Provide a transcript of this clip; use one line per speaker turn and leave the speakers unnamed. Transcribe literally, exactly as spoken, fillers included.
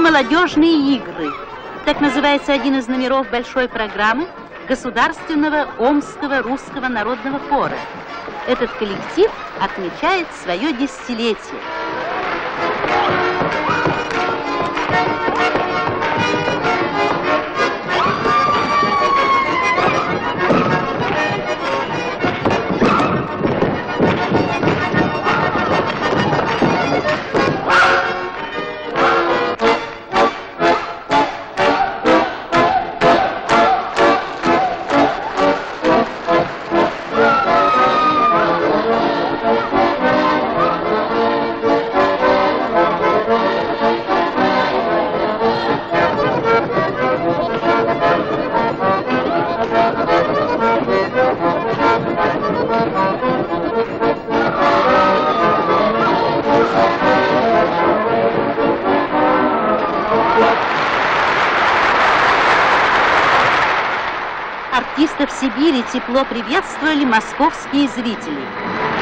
молодежные игры. Так называется один из номеров большой программы Государственного Омского русского народного хора. Этот коллектив отмечает свое десятилетие. Артистов Сибири тепло приветствовали московские зрители.